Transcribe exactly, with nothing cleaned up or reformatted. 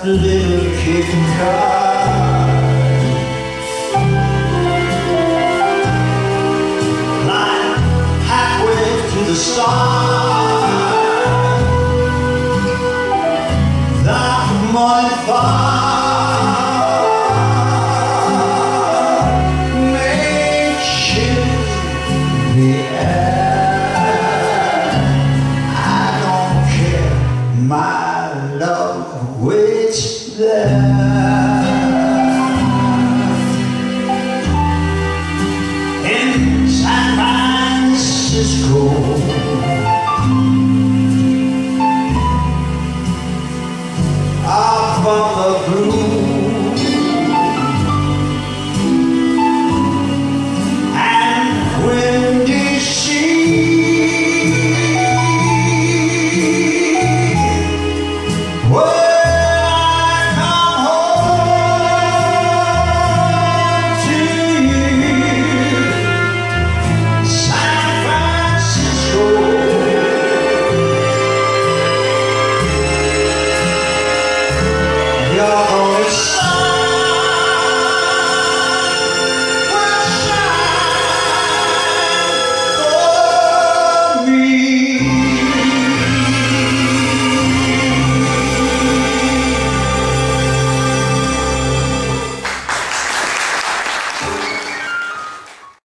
little kid cried, like halfway to the start, that morning fire made chills in the air. I don't care, my love waits there.